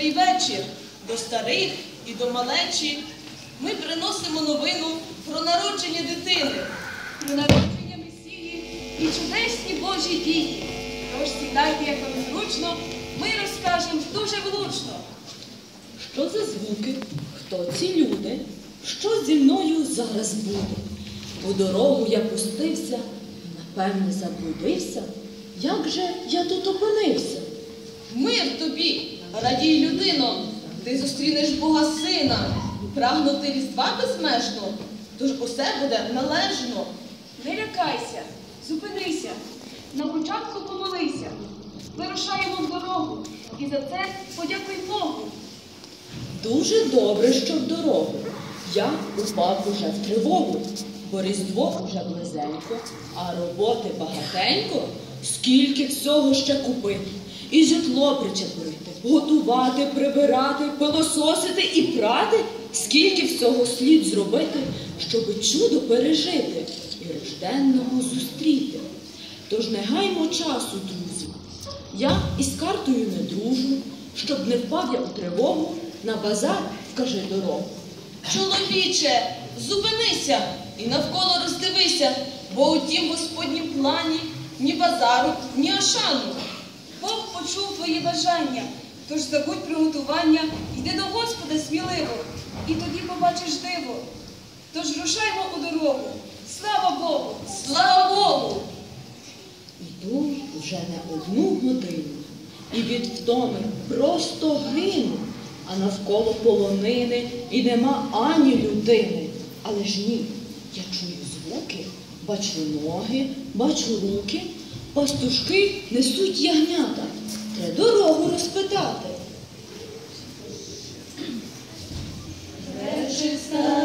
добрий вечір до старих і до малечі. Ми приносимо новину про народження дитини, про народження Месії і чудесні Божі дії. Тож сідайте, як вам зручно, ми розкажемо дуже влучно. Що за звуки? Хто ці люди? Що зі мною зараз буде? У дорогу я пустився, напевне, заблудився. Як же я тут опинився? Мир тобі, радій, людино, ти зустрінеш Бога Сина, прагнути різдва безмежно, тож усе буде належно. Не лякайся, зупинися, на початку помолися. Вирушаємо в дорогу і за це подякуй Богу. Дуже добре, що в дорогу. Я упав уже в тривогу, бо Різдво уже близенько, а роботи багатенько. Скільки всього ще купити, і житло причепити, готувати, прибирати, пилососити і прати. Скільки всього слід зробити, щоби чудо пережити і рожденного зустріти. Тож не гаймо часу, друзі. Я із картою не дружу, щоб не впав я у тривогу, на базар вкажи дорогу. Чоловіче, зупинися і навколо роздивися, бо у тім Господнім плані ні базару, ні Ашану. Бог почув твої бажання, тож забудь приготування, йди до Господа сміливо, і тоді побачиш диво. Тож рушаймо у дорогу. Слава Богу! Слава Богу! Йду вже не одну годину, і від втоми просто гину, а навколо полонини і нема ані людини. Але ж ні, я чую звуки, бачу ноги, бачу руки, пастушки несуть ягнята. Треба дорогу розпитати. Речі